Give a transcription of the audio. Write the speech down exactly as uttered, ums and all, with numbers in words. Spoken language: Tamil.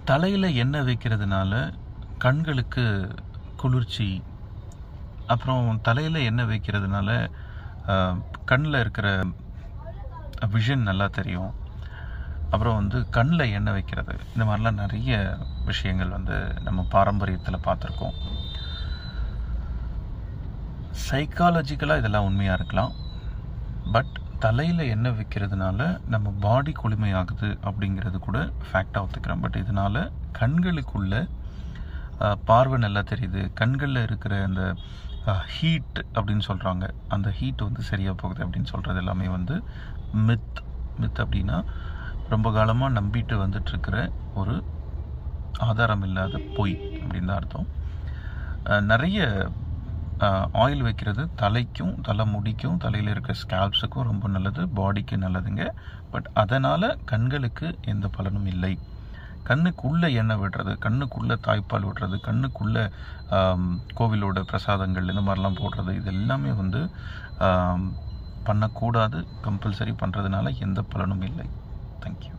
தலையில் எண்ணெய் வைக்கிறதுனால கண்களுக்கு குளிர்ச்சி, அப்புறம் தலையில் எண்ணெய் வைக்கிறதுனால கண்ணில் இருக்கிற விஷன் நல்லா தெரியும். அப்புறம் வந்து கண்ணில் எண்ணெய் வைக்கிறது, இந்த மாதிரிலாம் நிறைய விஷயங்கள் வந்து நம்ம பாரம்பரியத்தில் பார்த்துருக்கோம். சைக்காலஜிக்கலாக இதெல்லாம் உண்மையாக இருக்கலாம். பட் தலையில் எண்ணெய் வைக்கிறதுனால நம்ம பாடி குளுமையாகுது அப்படிங்கிறது கூட ஃபேக்டாக ஒத்துக்கிறேன். பட் இதனால் கண்களுக்குள்ள பார்வை நல்லா தெரியுது, கண்களில் இருக்கிற அந்த ஹீட் அப்படின்னு சொல்கிறாங்க, அந்த ஹீட் வந்து சரியாக போகுது அப்படின்னு சொல்கிறது எல்லாமே வந்து மித். மித் அப்படின்னா ரொம்ப காலமாக நம்பிட்டு வந்துட்டுருக்கிற ஒரு ஆதாரம் இல்லாத பொய் அப்படின்னு தான் அர்த்தம். நிறைய ஆயில் வைக்கிறது தலைக்கும் தலை முடிக்கும் தலையில் இருக்கிற ஸ்கேல்ப்ஸுக்கும் ரொம்ப நல்லது, பாடிக்கு நல்லதுங்க. பட் அதனால் கண்களுக்கு எந்த பலனும் இல்லை. கண்ணுக்குள்ளே எண்ணெய் விடுறது, கண்ணுக்குள்ளே தாய்ப்பால் விடுறது, கண்ணுக்குள்ளே கோவிலோட பிரசாதங்கள் இந்த மாதிரிலாம் போடுறது, இது எல்லாமே வந்து பண்ணக்கூடாது. கம்பல்சரி பண்ணுறதுனால எந்த பலனும் இல்லை. தேங்க்யூ.